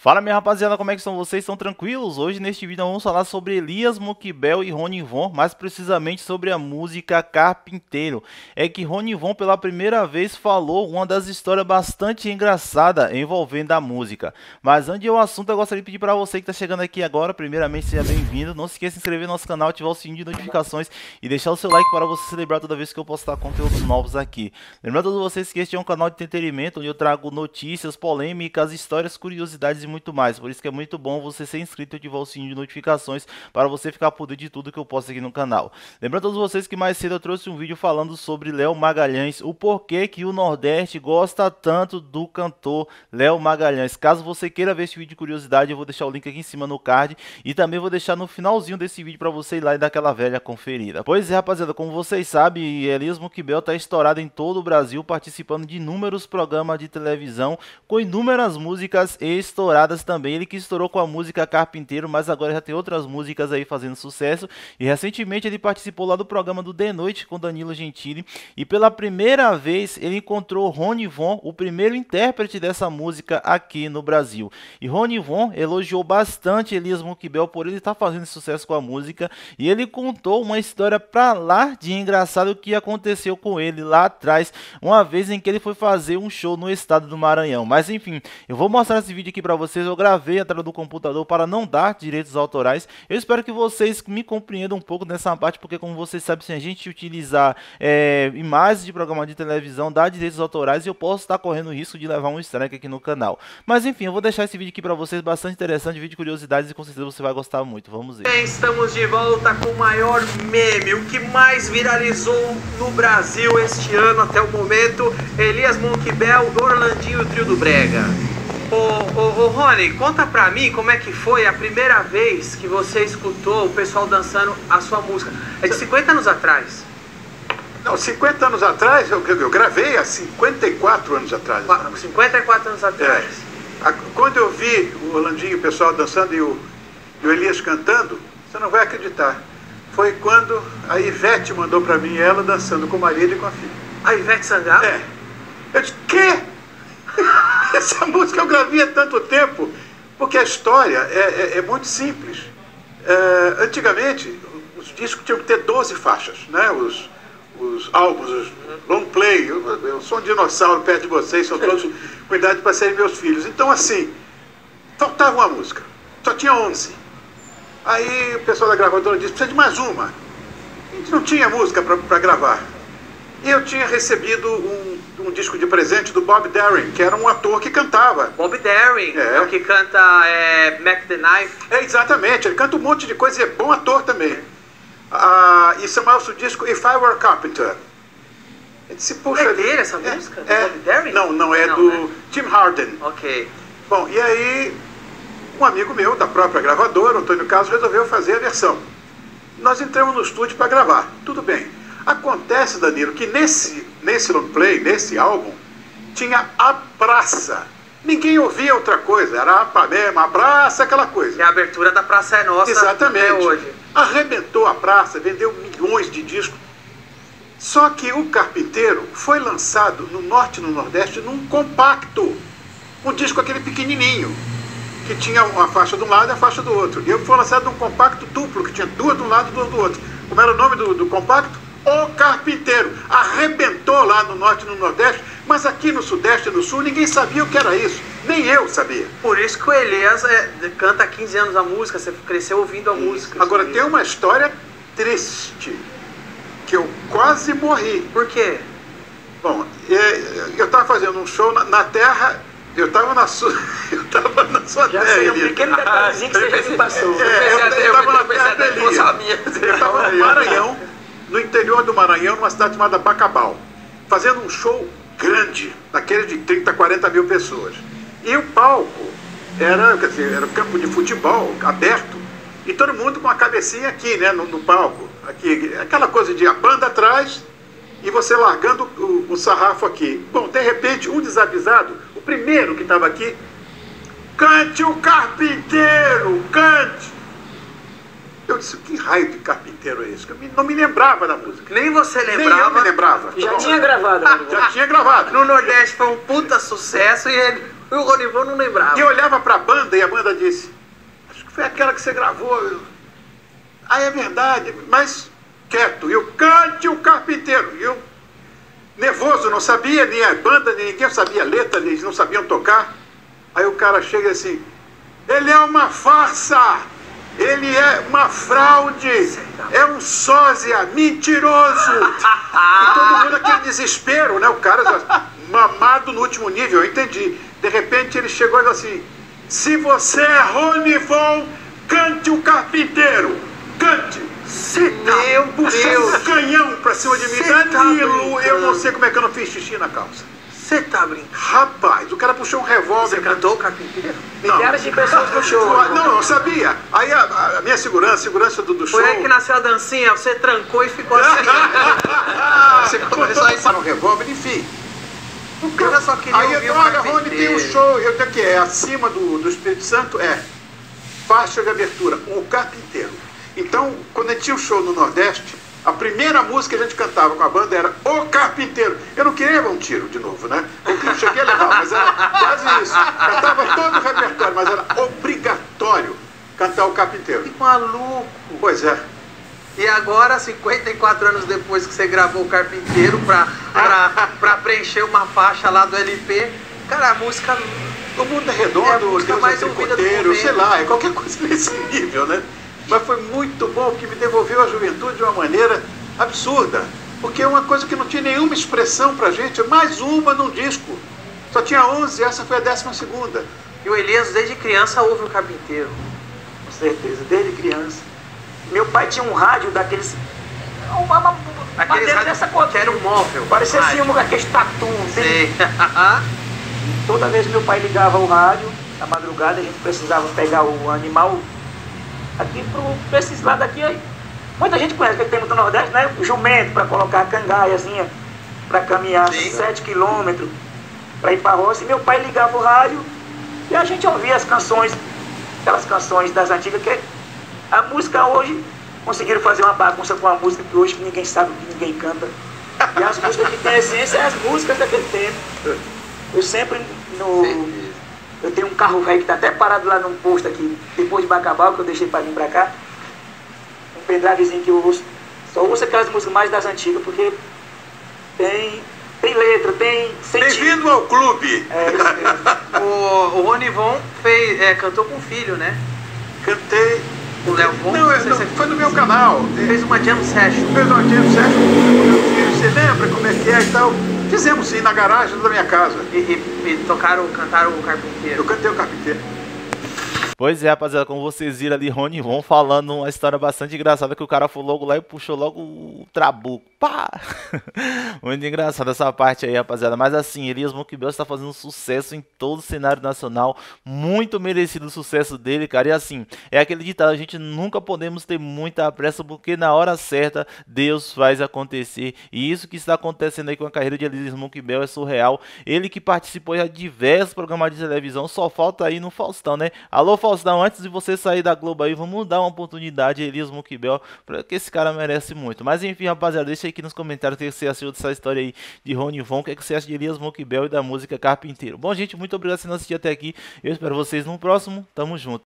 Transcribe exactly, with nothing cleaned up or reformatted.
Fala minha rapaziada, como é que estão vocês? Estão tranquilos? Hoje neste vídeo vamos falar sobre Elias Moquibel e Rony Von, mais precisamente sobre a música Carpinteiro. É que Rony Von pela primeira vez falou uma das histórias bastante engraçadas envolvendo a música. Mas antes do assunto, eu gostaria de pedir para você que está chegando aqui agora, primeiramente seja bem-vindo. Não se esqueça de se inscrever no nosso canal, ativar o sininho de notificações e deixar o seu like para você celebrar toda vez que eu postar conteúdos novos aqui. Lembrando a todos vocês que este é um canal de entretenimento onde eu trago notícias, polêmicas, histórias, curiosidades e muito mais, por isso que é muito bom você ser inscrito e ativar o sininho de notificações para você ficar por dentro de tudo que eu posto aqui no canal. Lembrando a todos vocês que mais cedo eu trouxe um vídeo falando sobre Léo Magalhães, o porquê que o Nordeste gosta tanto do cantor Léo Magalhães. Caso você queira ver esse vídeo de curiosidade, eu vou deixar o link aqui em cima no card e também vou deixar no finalzinho desse vídeo para você ir lá e dar aquela velha conferida. Pois é, rapaziada, como vocês sabem, Elias Moquibel está estourado em todo o Brasil, participando de inúmeros programas de televisão com inúmeras músicas estouradas também. Ele que estourou com a música Carpinteiro, mas agora já tem outras músicas aí fazendo sucesso, e recentemente ele participou lá do programa do De Noite com Danilo Gentili, e pela primeira vez ele encontrou Rony Von, o primeiro intérprete dessa música aqui no Brasil. E Rony Von elogiou bastante Elias Moquibel por ele estar fazendo sucesso com a música, e ele contou uma história pra lá de engraçado que aconteceu com ele lá atrás, uma vez em que ele foi fazer um show no estado do Maranhão. Mas enfim, eu vou mostrar esse vídeo aqui pra vocês. Eu gravei atrás do computador para não dar direitos autorais. Eu espero que vocês me compreendam um pouco nessa parte, porque como vocês sabem, se a gente utilizar é, imagens de programa de televisão, dá direitos autorais e eu posso estar correndo o risco de levar um strike aqui no canal. Mas enfim, eu vou deixar esse vídeo aqui para vocês, bastante interessante, vídeo de curiosidades, e com certeza você vai gostar muito. Vamos ver. Bem, estamos de volta com o maior meme, o que mais viralizou no Brasil este ano até o momento: Elias Moquibel, Orlandinho e o Trio do Brega. Ô, ô, ô Rony, conta pra mim como é que foi a primeira vez que você escutou o pessoal dançando a sua música. É de cinquenta anos atrás. Não, cinquenta anos atrás, eu, eu gravei há cinquenta e quatro anos atrás. cinquenta e quatro anos atrás. É. Quando eu vi o Orlandinho e o pessoal dançando e o, e o Elias cantando, você não vai acreditar. Foi quando a Ivete mandou pra mim ela dançando com o marido e com a filha. A Ivete Sangalo? É. Eu disse, quê? Essa música eu gravei há tanto tempo, porque a história é, é, é muito simples. É, antigamente, os discos tinham que ter doze faixas, né? Os, os álbuns, os long play. Eu, eu sou um dinossauro perto de vocês, são todos com idade para serem meus filhos. Então, assim, faltava uma música, só tinha onze. Aí o pessoal da gravadora disse, precisa de mais uma. A gente não tinha música para gravar. E eu tinha recebido um, um disco de presente do Bob Darin, que era um ator que cantava. Bob Darin, é, é o que canta é, Mac the Knife. É, exatamente, ele canta um monte de coisa e é bom ator também. Ah, e chamava-se o disco If I Were a Carpenter. Eu disse, puxa, é dele essa é, música? É, do Bob Darin? Não, não, é não, do né? Tim Harden. Ok. Bom, e aí um amigo meu, da própria gravadora, Antônio Carlos, resolveu fazer a versão. Nós entramos no estúdio para gravar, tudo bem. Acontece, Danilo, que nesse, nesse long play, nesse álbum, tinha a praça. Ninguém ouvia outra coisa, era a mesmo, a praça, aquela coisa. E a abertura da Praça é Nossa. Exatamente. Até hoje. Arrebentou a praça, vendeu milhões de discos. Só que o Carpinteiro foi lançado no Norte e no Nordeste num compacto. Um disco aquele pequenininho, que tinha uma faixa de um lado e a faixa do outro. E foi lançado num compacto duplo, que tinha duas de um lado e duas do outro. Como era o nome do, do compacto? O Carpinteiro. Arrebentou lá no Norte e no Nordeste, mas aqui no Sudeste e no Sul ninguém sabia o que era isso. Nem eu sabia. Por isso que o Elias é, canta há quinze anos a música, você cresceu ouvindo a música. Agora tem uma história triste, que eu quase morri. Por quê? Bom, eu estava fazendo um show na, na Terra, eu estava na sua, eu estava na sua já terra. Sei, um pequeno detalhezinho que você já me passou. É, eu estava na terra dele. Eu estava no Maranhão, no interior do Maranhão, numa cidade chamada Bacabal, fazendo um show grande, daquele de trinta, quarenta mil pessoas. E o palco era, quer dizer, era um campo de futebol aberto, e todo mundo com a cabecinha aqui, né, no, no palco. Aqui, aquela coisa de a banda atrás e você largando o, o sarrafo aqui. Bom, de repente, um desavisado, o primeiro que estava aqui, cante o Carpinteiro, cante! Eu disse, que raio de Carpinteiro é esse? Eu não me lembrava da música. Nem você lembrava? Nem eu me lembrava. Já tinha gravado. Já tinha gravado. No Nordeste foi um puta sucesso e ele... E o Ronivon não lembrava. E eu olhava pra banda e a banda disse, acho que foi aquela que você gravou. Ah, é verdade, mas quieto. E eu, cante o carpinteiro. E eu, nervoso, não sabia, nem a banda, nem ninguém sabia a letra, eles não sabiam tocar. Aí o cara chega assim, ele é uma farsa, ele é uma fraude, é um sósia, mentiroso. E todo mundo aquele desespero, né? O cara já mamado no último nível, eu entendi. De repente ele chegou e falou assim, se você é Ronivon, cante o carpinteiro, cante. Meu Puxou um canhão pra cima de mim, Danilo, tá eu não sei como é que eu não fiz xixi na calça. Você tá brincando? Rapaz, o cara puxou um revólver. Você cantou o carpinteiro? Milhares de pessoas no show. Não, eu sabia. Aí a, a minha segurança, a segurança do, do show... Foi aí que nasceu a dancinha, você trancou e ficou assim. Você começou a ensaiar no revólver, enfim. O cara só queria aí ouvir eu, o olha, carpinteiro. Rony, tem um show, eu tenho que é acima do, do Espírito Santo, é faixa de abertura, o carpinteiro. Então, quando a gente tinha um show no Nordeste, a primeira música que a gente cantava com a banda era O Carpinteiro. Eu não queria levar um tiro de novo, né? Eu não cheguei a levar, mas era quase isso. Cantava todo o repertório, mas era obrigatório cantar O Carpinteiro. Que maluco! Pois é. E agora, cinquenta e quatro anos depois que você gravou o Carpinteiro pra, pra, pra preencher uma faixa lá do L P, cara, a música... O Mundo é Redondo, é a música Deus mais é ouvida do Tricoteiro, momento. sei lá, é qualquer coisa nesse nível, né? Mas foi muito bom, porque me devolveu a juventude de uma maneira absurda. Porque é uma coisa que não tinha nenhuma expressão pra gente, mais uma num disco. Só tinha onze, essa foi a décima segunda. E o Elias, desde criança, ouve o Carpinteiro. Com certeza, desde criança. Meu pai tinha um rádio daqueles... Uma, uma, Aqueles madeira rádio dessa cor. que era um móvel. Parecia assim, rádio. um aqueles tatu. Sei. Toda vez que meu pai ligava o rádio, na madrugada, a gente precisava pegar o animal aqui pro, pra esses lados aqui. Aí. Muita gente conhece que tem muito no Nordeste, né? O jumento para colocar a cangaiazinha, para caminhar Sim. sete quilômetros, para ir para a roça. E meu pai ligava o rádio e a gente ouvia as canções, aquelas canções das antigas, que a música hoje, conseguiram fazer uma bagunça com a música que hoje ninguém sabe, que ninguém canta. E as músicas que têm essência é as músicas daquele tempo. Eu sempre no... Sim. Eu tenho um carro velho que está até parado lá num posto aqui, depois de Bacabal, que eu deixei para vir para cá. Um pendrivezinho que eu ouço. Só ouço aquelas músicas mais das antigas, porque tem, tem letra, tem sentido. Bem-vindo ao clube! É isso mesmo. O, o Ronivon fez, é, cantou com o filho, né? Cantei. O Léo Von. Não, não, foi no meu canal. Fez uma jam session. Fez uma jam session com meu filho. Você lembra como é que é e tal? Fizemos sim, na garagem da minha casa. E, e, e tocaram, cantaram o Carpinteiro. Eu cantei o Carpinteiro. Pois é, rapaziada, como vocês viram ali, Ronivon falando uma história bastante engraçada, que o cara foi logo lá e puxou logo o trabuco. Pá! Muito engraçado essa parte aí, rapaziada. Mas assim, Elias Monkbel está fazendo sucesso em todo o cenário nacional. Muito merecido o sucesso dele, cara. E assim, é aquele ditado, a gente nunca podemos ter muita pressa, porque na hora certa, Deus faz acontecer. E isso que está acontecendo aí com a carreira de Elias Monkbel é surreal. Ele que participou de diversos programas de televisão, só falta aí no Faustão, né? Alô, Faustão, antes de você sair da Globo aí, vamos dar uma oportunidade a Elias Monkbel, porque esse cara merece muito. Mas enfim, rapaziada, deixa aí aqui nos comentários o que você achou dessa história aí de Ronivon, o que, é que você acha de Elias Monkbel e da música Carpinteiro. Bom, gente, muito obrigado por assistir até aqui. Eu espero vocês no próximo. Tamo junto.